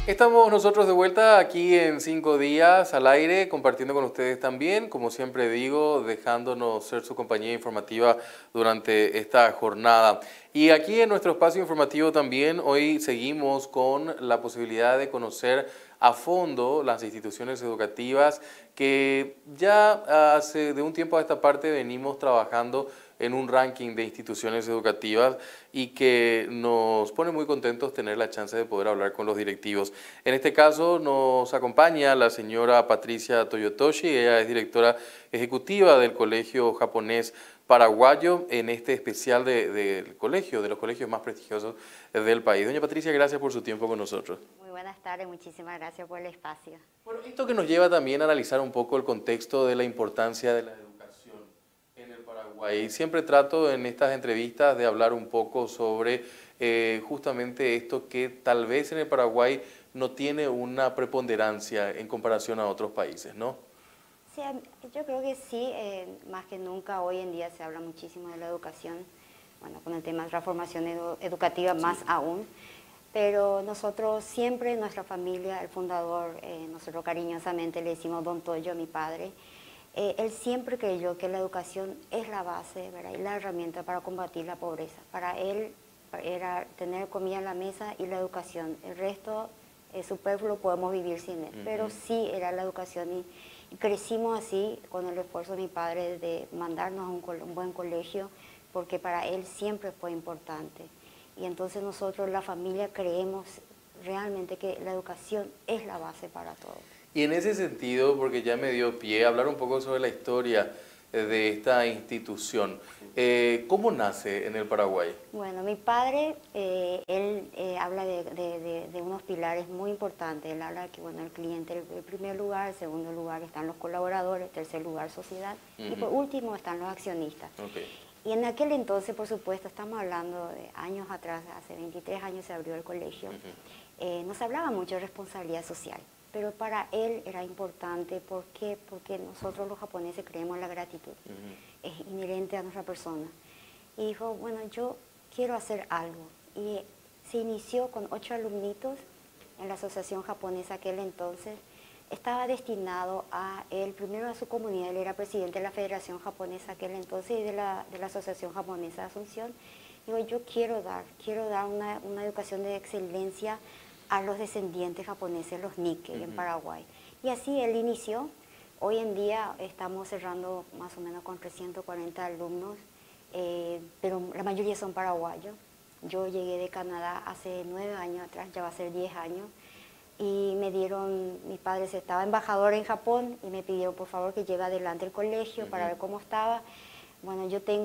Estamos nosotros de vuelta aquí en 5 días al aire, compartiendo con ustedes también, como siempre digo, dejándonos ser su compañía informativa durante esta jornada. Y aquí en nuestro espacio informativo también hoy seguimos con la posibilidad de conocer a fondo las instituciones educativas que ya hace de un tiempo a esta parte venimos trabajando en un ranking de instituciones educativas y que nos pone muy contentos tener la chance de poder hablar con los directivos. En este caso nos acompaña la señora Patricia Toyotoshi, ella es directora ejecutiva del Colegio Japonés Paraguayo en este especial del colegio, de los colegios más prestigiosos del país. Doña Patricia, gracias por su tiempo con nosotros. Muy buenas tardes, muchísimas gracias por el espacio. Bueno, esto que nos lleva también a analizar un poco el contexto de la importancia de la educación en el Paraguay. Siempre trato en estas entrevistas de hablar un poco sobre justamente esto que tal vez en el Paraguay no tiene una preponderancia en comparación a otros países, ¿no? Sí, yo creo que sí, más que nunca hoy en día se habla muchísimo de la educación, bueno, con el tema de la formación educativa más aún, pero nosotros siempre, nuestra familia, el fundador, nosotros cariñosamente le decimos Don Toyo, mi padre, él siempre creyó que la educación es la base, ¿verdad?, y la herramienta para combatir la pobreza. Para él era tener comida en la mesa y la educación, el resto es superfluo, podemos vivir sin él, pero sí era la educación y crecimos así con el esfuerzo de mi padre de mandarnos a un buen colegio, porque para él siempre fue importante. Y entonces nosotros, la familia, creemos realmente que la educación es la base para todo. Y en ese sentido, porque ya me dio pie, hablar un poco sobre la historia de esta institución. ¿Cómo nace en el Paraguay? Bueno, mi padre, él habla de unos pilares muy importantes. Él habla que, bueno, el cliente en primer lugar, en segundo lugar están los colaboradores, en tercer lugar sociedad, y por último están los accionistas. Okay. Y en aquel entonces, por supuesto, estamos hablando de años atrás, hace 23 años se abrió el colegio, no se hablaba mucho de responsabilidad social, pero para él era importante. ¿Por qué? Porque nosotros los japoneses creemos en la gratitud, es inherente a nuestra persona. Y dijo, bueno, yo quiero hacer algo. Y se inició con 8 alumnitos en la asociación japonesa aquel entonces. Estaba destinado a él, primero a su comunidad, él era presidente de la Federación Japonesa aquel entonces y de la Asociación Japonesa de Asunción. Digo, yo quiero dar una educación de excelencia a los descendientes japoneses, los Nikkei, en Paraguay. Y así él inició. Hoy en día estamos cerrando más o menos con 340 alumnos, pero la mayoría son paraguayos. Yo llegué de Canadá hace 9 años atrás, ya va a ser 10 años. Y me dieron, mi padre estaba embajador en Japón y me pidieron por favor que lleve adelante el colegio para ver cómo estaba. Bueno,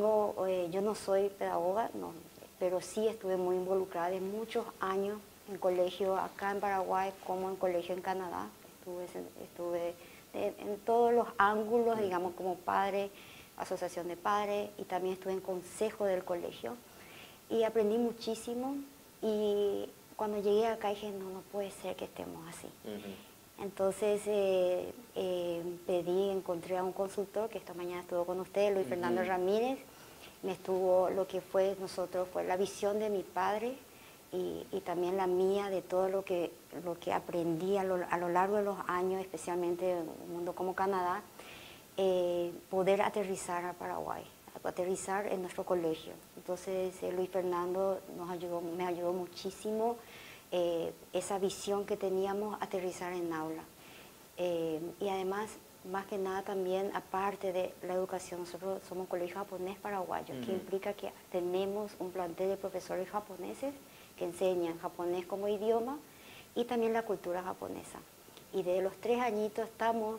yo no soy pedagoga, no, pero sí estuve muy involucrada de muchos años en colegio acá en Paraguay como en colegio en Canadá. Estuve en todos los ángulos, digamos, como padre, asociación de padres, y también estuve en consejo del colegio y aprendí muchísimo. Y cuando llegué acá dije, no puede ser que estemos así. Entonces encontré a un consultor que esta mañana estuvo con usted, Luis Fernando Ramírez. Lo que fue la visión de mi padre y también la mía de todo lo que aprendí a lo largo de los años, especialmente en un mundo como Canadá, poder aterrizar a Paraguay, aterrizar en nuestro colegio. Entonces Luis Fernando me ayudó muchísimo, esa visión que teníamos, aterrizar en aula. Y además, más que nada también, aparte de la educación, nosotros somos un colegio japonés paraguayo, que implica que tenemos un plantel de profesores japoneses que enseñan japonés como idioma y también la cultura japonesa. Y desde los 3 añitos estamos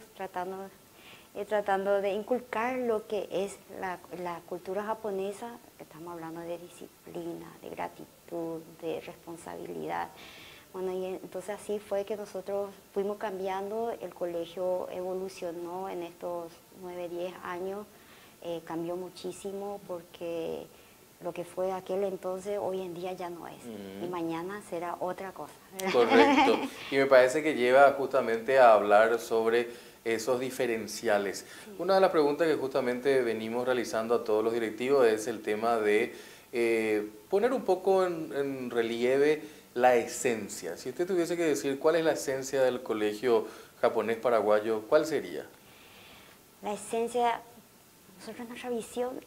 tratando de inculcar lo que es la cultura japonesa. Estamos hablando de disciplina, de gratitud, de responsabilidad. Bueno, y entonces así fue que nosotros fuimos cambiando, el colegio evolucionó en estos 9, 10 años, cambió muchísimo porque lo que fue aquel entonces hoy en día ya no es, y mañana será otra cosa. Correcto. Y me parece que lleva justamente a hablar sobre esos diferenciales. Sí. Una de las preguntas que justamente venimos realizando a todos los directivos es el tema de poner un poco en relieve la esencia. Si usted tuviese que decir cuál es la esencia del colegio japonés paraguayo, ¿cuál sería? La esencia, nosotros en nuestra visión,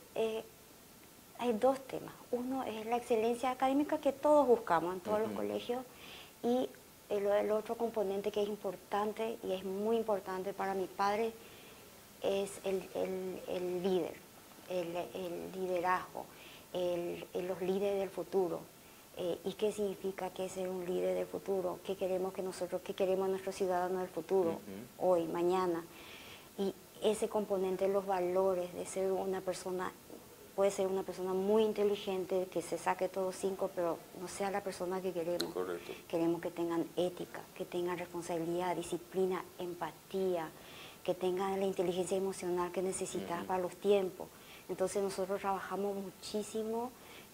hay dos temas. Uno es la excelencia académica que todos buscamos en todos los colegios, y el otro componente que es importante y es muy importante para mi padre es el líder, el liderazgo, los líderes del futuro. ¿Y qué significa que ser un líder del futuro? ¿Qué queremos qué queremos nuestros ciudadanos del futuro, hoy, mañana? Y ese componente, los valores de ser una persona, puede ser una persona muy inteligente, que se saque todos 5, pero no sea la persona que queremos. Correcto. Queremos que tengan ética, que tengan responsabilidad, disciplina, empatía, que tengan la inteligencia emocional que necesitas para los tiempos. Entonces nosotros trabajamos muchísimo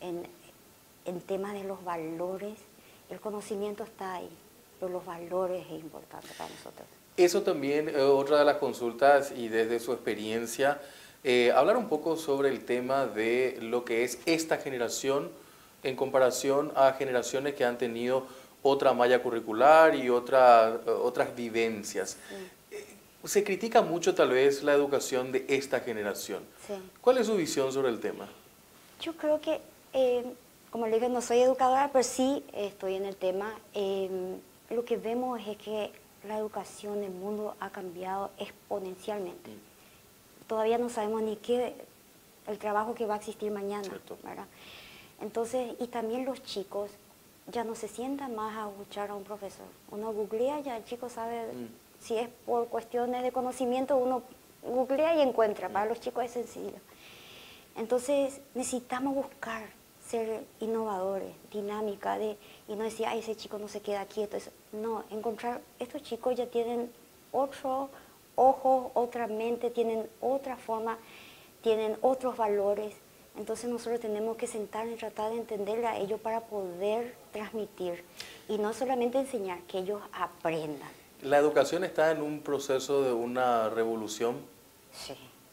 en temas de los valores. El conocimiento está ahí, pero los valores es importante para nosotros. Eso también, otra de las consultas, y desde su experiencia, hablar un poco sobre el tema de lo que es esta generación en comparación a generaciones que han tenido otra malla curricular y otras vivencias. Se critica mucho tal vez la educación de esta generación. Sí. ¿Cuál es su visión sobre el tema? Yo creo que, como le digo, no soy educadora, pero sí estoy en el tema. Lo que vemos es que la educación del mundo ha cambiado exponencialmente. Todavía no sabemos ni el trabajo que va a existir mañana, ¿verdad? Entonces, y también los chicos ya no se sientan más a escuchar a un profesor. Uno googlea, ya el chico sabe, si es por cuestiones de conocimiento, uno googlea y encuentra. Para los chicos es sencillo. Entonces, necesitamos buscar ser innovadores, dinámica, y no decir, ay, ese chico no se queda quieto. No, encontrar, estos chicos ya tienen otro ojo, otra mente, tienen otra forma, tienen otros valores. Entonces nosotros tenemos que sentarnos y tratar de entenderle a ellos para poder transmitir. Y no solamente enseñar, que ellos aprendan. ¿La educación está en un proceso de una revolución? Sí,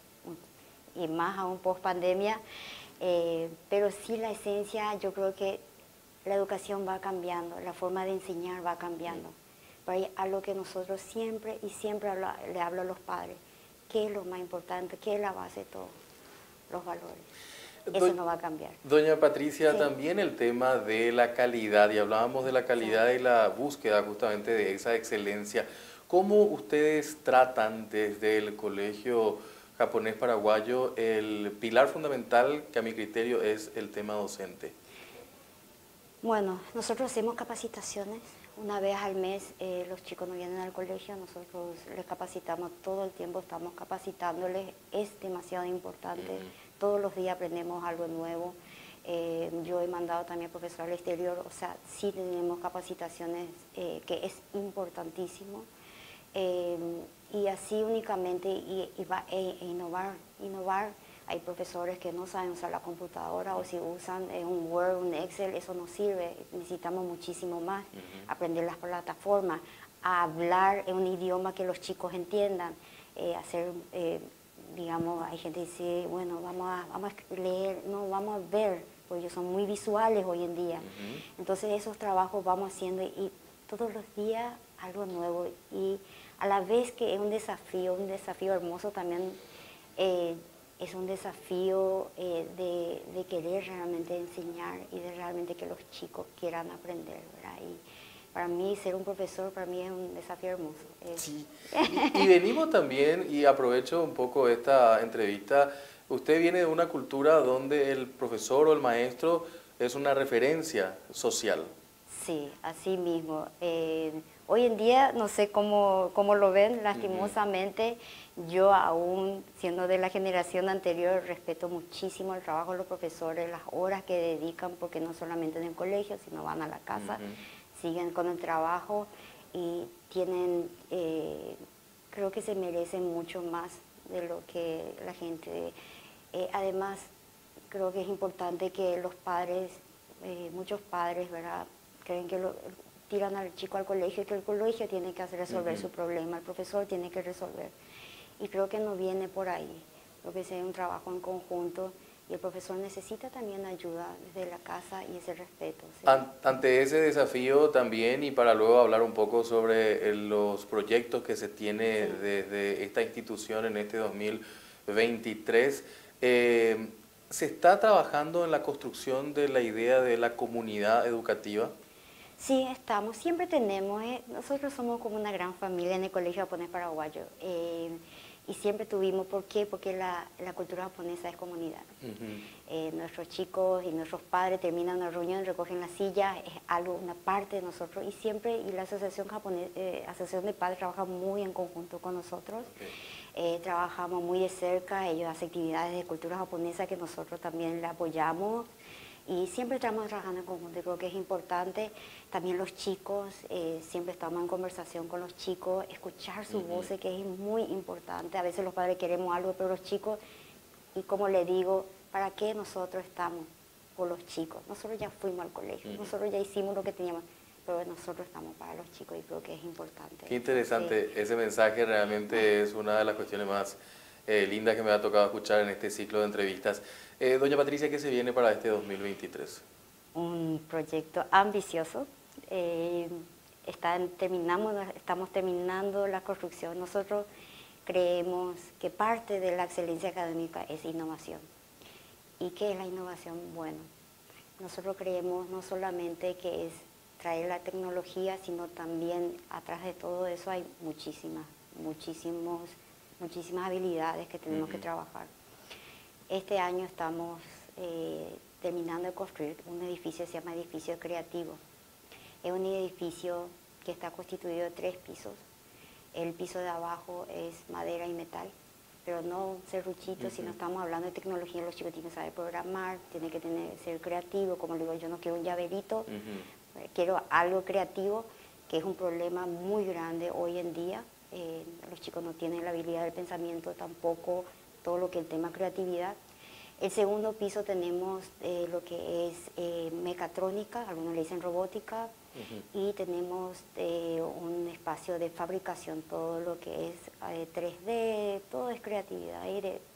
y más aún post pandemia. Pero sí, la esencia, yo creo que la educación va cambiando, la forma de enseñar va cambiando. Pero hay algo que nosotros siempre le hablo a los padres, ¿qué es lo más importante? ¿Qué es la base de todo? Los valores. Eso no va a cambiar. Doña Patricia, Sí. también el tema de la calidad, y hablábamos de la calidad y la búsqueda justamente de esa excelencia. ¿Cómo ustedes tratan desde el Colegio Japonés Paraguayo el pilar fundamental, que a mi criterio es el tema docente? Bueno, nosotros hacemos capacitaciones. Una vez al mes los chicos no vienen al colegio, nosotros les capacitamos todo el tiempo, estamos capacitándoles, es demasiado importante. Todos los días aprendemos algo nuevo. Yo he mandado también profesor al exterior, o sea, sí tenemos capacitaciones que es importantísimo. Y así únicamente innovar. Hay profesores que no saben usar la computadora, o si usan un Word, un Excel, eso no sirve. Necesitamos muchísimo más. Aprender las plataformas, a hablar en un idioma que los chicos entiendan, digamos, hay gente que dice, bueno, vamos a leer, no, vamos a ver, porque ellos son muy visuales hoy en día. Entonces esos trabajos vamos haciendo y todos los días algo nuevo, y a la vez que es un desafío hermoso también. Es un desafío de querer realmente enseñar y de realmente que los chicos quieran aprender, ¿verdad? Y para mí ser un profesor, para mí es un desafío hermoso. Sí, y venimos también, y aprovecho un poco esta entrevista, usted viene de una cultura donde el profesor o el maestro es una referencia social. Sí, así mismo. Hoy en día, no sé cómo lo ven, lastimosamente, yo aún siendo de la generación anterior respeto muchísimo el trabajo de los profesores, las horas que dedican, porque no solamente en el colegio, sino van a la casa, siguen con el trabajo y tienen, creo que se merecen mucho más de lo que la gente. Además, creo que es importante que los padres, muchos padres, ¿verdad?, creen que tiran al chico al colegio y que el colegio tiene que resolver su problema, el profesor tiene que resolver. Y creo que no viene por ahí. Creo que es un trabajo en conjunto y el profesor necesita también ayuda desde la casa y ese respeto. ¿Sí? Ante ese desafío también, y para luego hablar un poco sobre los proyectos que se tiene Sí. desde esta institución en este 2023, ¿se está trabajando en la construcción de la idea de la comunidad educativa? Sí, estamos, siempre tenemos, nosotros somos como una gran familia en el Colegio Japonés Paraguayo, y siempre tuvimos, ¿por qué? Porque la cultura japonesa es comunidad. Nuestros chicos y nuestros padres terminan una reunión, recogen la silla, es algo, una parte de nosotros, y siempre, y la Asociación de Padres trabaja muy en conjunto con nosotros. Trabajamos muy de cerca, ellos hacen actividades de cultura japonesa que nosotros también le apoyamos. Y siempre estamos trabajando en conjunto, creo que es importante. También los chicos, siempre estamos en conversación con los chicos, escuchar su voz, que es muy importante. A veces los padres queremos algo, pero los chicos, y como le digo, ¿para qué nosotros estamos por los chicos? Nosotros ya fuimos al colegio, nosotros ya hicimos lo que teníamos, pero nosotros estamos para los chicos y creo que es importante. Qué interesante, ese mensaje realmente es una de las cuestiones más lindas que me ha tocado escuchar en este ciclo de entrevistas. Doña Patricia, ¿qué se viene para este 2023? Un proyecto ambicioso. Estamos terminando la construcción. Nosotros creemos que parte de la excelencia académica es innovación. ¿Y qué es la innovación? Bueno, nosotros creemos no solamente que es traer la tecnología, sino también atrás de todo eso hay muchísimas habilidades que tenemos que trabajar. Este año estamos terminando de construir un edificio, se llama Edificio Creativo. Es un edificio que está constituido de 3 pisos. El piso de abajo es madera y metal, pero no serruchito, sino estamos hablando de tecnología. Los chicos tienen que saber programar, tienen que ser creativo. Como digo, yo no quiero un llaverito, quiero algo creativo, que es un problema muy grande hoy en día. Los chicos no tienen la habilidad del pensamiento, tampoco todo lo que es el tema creatividad. El segundo piso tenemos lo que es mecatrónica, algunos le dicen robótica, y tenemos un espacio de fabricación, todo lo que es 3D, todo es creatividad,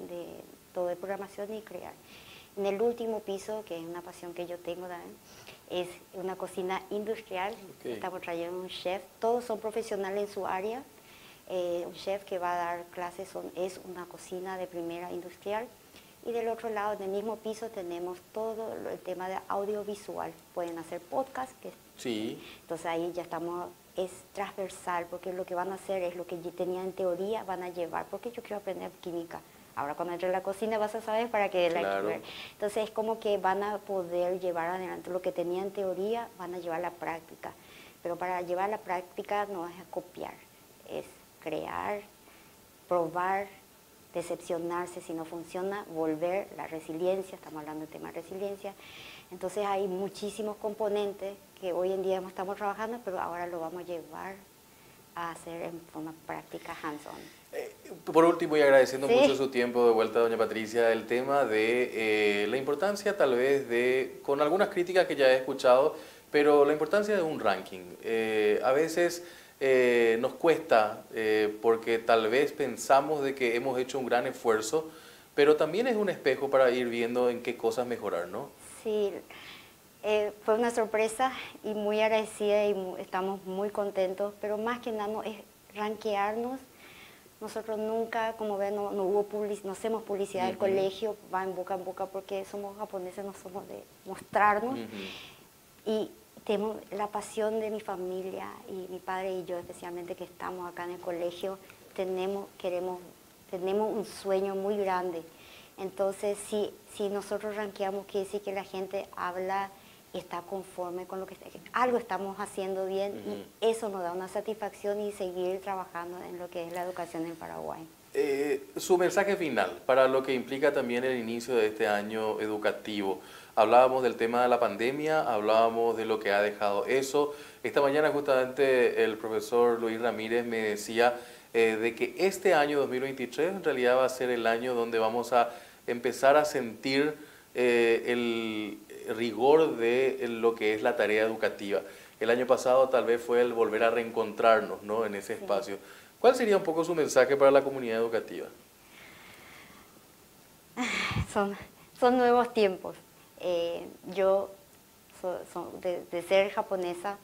todo es programación y crear. En el último piso, que es una pasión que yo tengo también, es una cocina industrial. Estamos trayendo un chef, todos son profesionales en su área. Un chef que va a dar clases es una cocina de primera industrial. Y del otro lado, en el mismo piso, tenemos todo el tema de audiovisual. Pueden hacer podcast. Sí. Entonces ahí ya estamos, es transversal, porque lo que van a hacer es lo que yo tenía en teoría, van a llevar. Porque yo quiero aprender química. Ahora cuando entre a la cocina vas a saber para qué Claro. Entonces es como que van a poder llevar adelante lo que tenía en teoría, van a llevar a la práctica. Pero para llevar a la práctica no es copiar, es crear, probar, decepcionarse si no funciona, volver, la resiliencia, estamos hablando del tema de resiliencia. Entonces hay muchísimos componentes que hoy en día estamos trabajando, pero ahora lo vamos a llevar a hacer en forma práctica, hands-on. Por último, y agradeciendo Sí. mucho su tiempo de vuelta, doña Patricia, el tema de la importancia tal vez de, con algunas críticas que ya he escuchado, pero la importancia de un ranking. A veces nos cuesta porque tal vez pensamos de que hemos hecho un gran esfuerzo, pero también es un espejo para ir viendo en qué cosas mejorar, ¿no? Sí, fue una sorpresa y muy agradecida y estamos muy contentos, pero más que nada es rankearnos. Nosotros nunca, como ven, no hacemos publicidad del colegio, va en boca porque somos japoneses, no somos de mostrarnos. Y tenemos la pasión de mi familia y mi padre y yo especialmente que estamos acá en el colegio, tenemos un sueño muy grande. Entonces, si nosotros rankeamos, quiere decir que la gente habla y está conforme con lo que algo estamos haciendo bien y eso nos da una satisfacción y seguir trabajando en lo que es la educación en Paraguay. Su mensaje final para lo que implica también el inicio de este año educativo. Hablábamos del tema de la pandemia, hablábamos de lo que ha dejado eso. Esta mañana justamente el profesor Luis Ramírez me decía de que este año 2023 en realidad va a ser el año donde vamos a empezar a sentir el rigor de lo que es la tarea educativa. El año pasado tal vez fue el volver a reencontrarnos, ¿no?, en ese espacio. ¿Cuál sería un poco su mensaje para la comunidad educativa? son nuevos tiempos. Yo, de ser japonesa,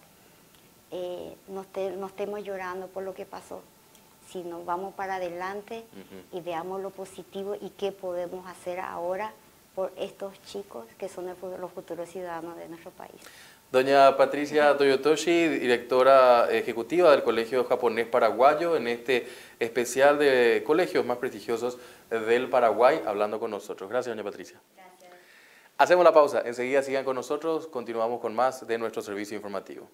no estemos llorando por lo que pasó, sino vamos para adelante y veamos lo positivo y qué podemos hacer ahora por estos chicos que son los futuros ciudadanos de nuestro país. Doña Patricia Toyotoshi, directora ejecutiva del Colegio Japonés Paraguayo, en este especial de colegios más prestigiosos del Paraguay, hablando con nosotros. Gracias, doña Patricia. Gracias. Hacemos la pausa. Enseguida sigan con nosotros. Continuamos con más de nuestro servicio informativo.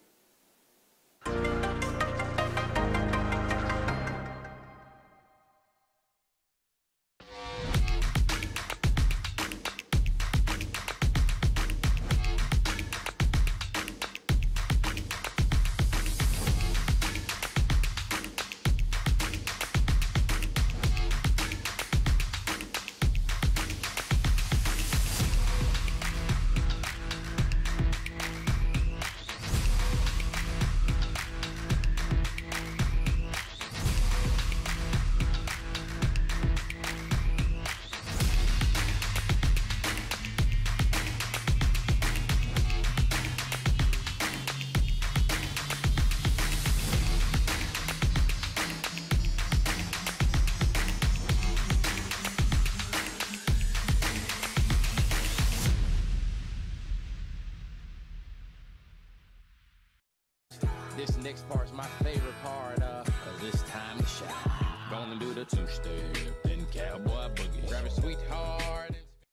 This next part's my favorite part, cause it's time to shine. Gonna do the two-step and cowboy boogie. Grab a sweetheart.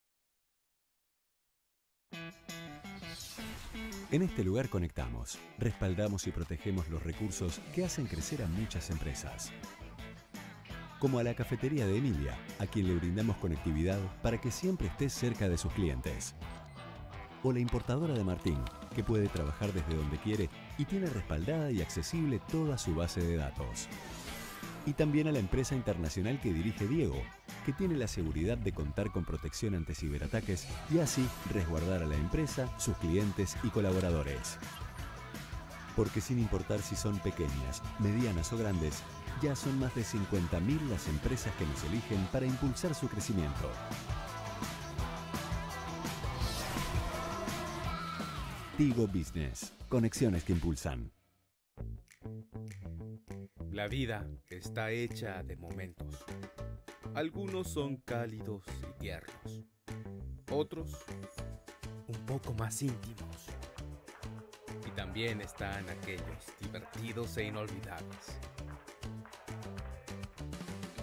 En este lugar conectamos, respaldamos y protegemos los recursos que hacen crecer a muchas empresas. Como a la cafetería de Emilia, a quien le brindamos conectividad para que siempre esté cerca de sus clientes. O la importadora de Martín, que puede trabajar desde donde quiere y tiene respaldada y accesible toda su base de datos. Y también a la empresa internacional que dirige Diego, que tiene la seguridad de contar con protección ante ciberataques y así resguardar a la empresa, sus clientes y colaboradores. Porque sin importar si son pequeñas, medianas o grandes, ya son más de 50.000 las empresas que nos eligen para impulsar su crecimiento. Tigo Business. Conexiones que impulsan. La vida está hecha de momentos. Algunos son cálidos y tiernos. Otros, un poco más íntimos. Y también están aquellos divertidos e inolvidables.